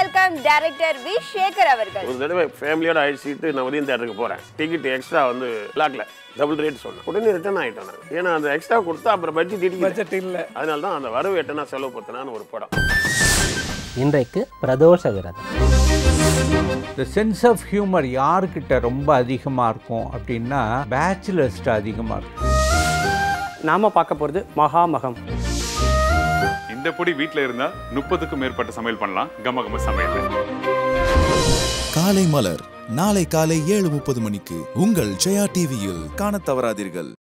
Welcome director we Sekar அவர்கள். ஒரு தடவை ஃபேமிலியோட அழைச்சிட்டு நான் உதயம் தியேட்டருக்கு போறேன். டிக்கெட் எக்ஸ்ட்ரா வந்து பிளாக்ல டபுள் ரேட் சொன்னேன். உடனே ரிட்டர்ன் ஆயிட்டேன் நான். ஏன்னா அந்த எக்ஸ்ட்ரா கொடுத்தா அப்புறம் பட்ஜெட் இல்லை. அதனால தான் அந்த வரவு எட்டனா செலவு பத்தினான்னு ஒரு படம். இன்றைக்கு பிரதோஷ விரதம். The sense of humor யாருக்கிட்ட ரொம்ப அதிகமாக இருக்கும் அப்படின்னா பேச்சுலர்ஸ்ட்டு அதிகமாக இருக்கும். நாம பார்க்க போகிறது மகாமகம். இந்த பொடி வீட்டில் இருந்தால் 30க்கும் மேற்பட்ட சமையல் பண்ணலாம். கமகம சமையல். காலை மலர் நாளை காலை 7:30 மணிக்கு உங்கள் ஜெயா டிவியில் காணத் தவறாதீர்கள்.